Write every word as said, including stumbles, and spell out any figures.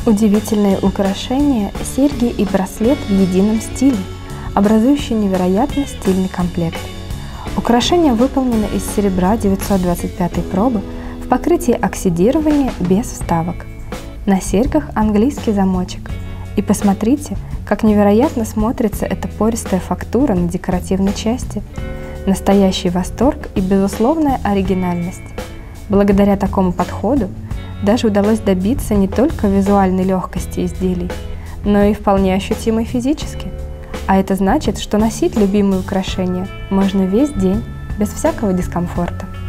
Удивительные украшения, серьги и браслет в едином стиле, образующие невероятно стильный комплект. Украшения выполнены из серебра девятьсот двадцать пятой пробы в покрытии оксидирования без вставок. На серьгах английский замочек. И посмотрите, как невероятно смотрится эта пористая фактура на декоративной части. Настоящий восторг и безусловная оригинальность. Благодаря такому подходу даже удалось добиться не только визуальной легкости изделий, но и вполне ощутимой физически. А это значит, что носить любимые украшения можно весь день, без всякого дискомфорта.